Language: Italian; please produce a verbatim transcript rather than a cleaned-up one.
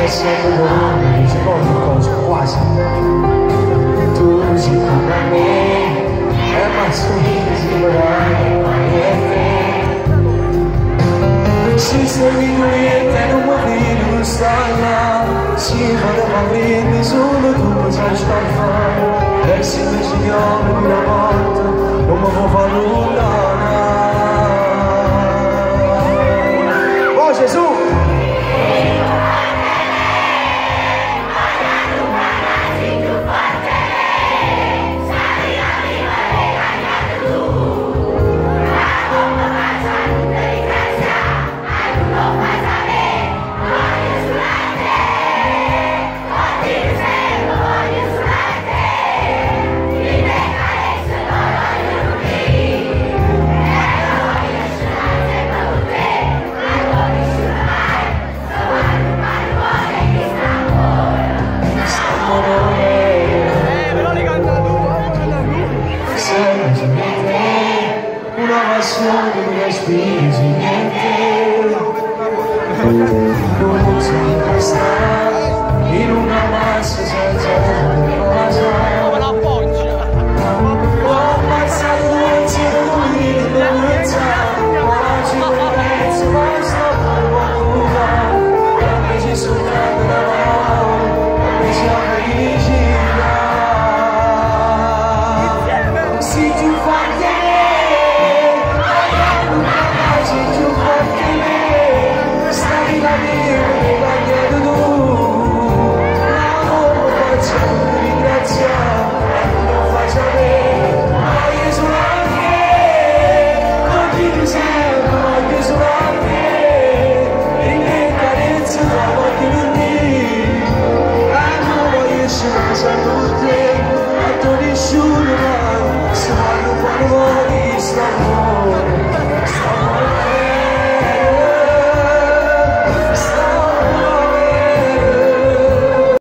sempre dorme, ci voglio cose quasi. Tu si cura me, e ma sorrisi vorrai e si servi niente, non vuoi non stai là. Si voleva prendere solo tu cosa stai a fare. E se mi signore di una volta, non mi può fare nulla. Oh Gesù! Una passione che mi spingi niente, non si basta in una massa senza cosa. Come la appoggia? Ho ammazzato due secondi di bellezza, oggi mi penso basta per qualcuno, e ci soltanto da mano, e ci avvicina. Si tu fai nessuno mai sa quando vuoi stare.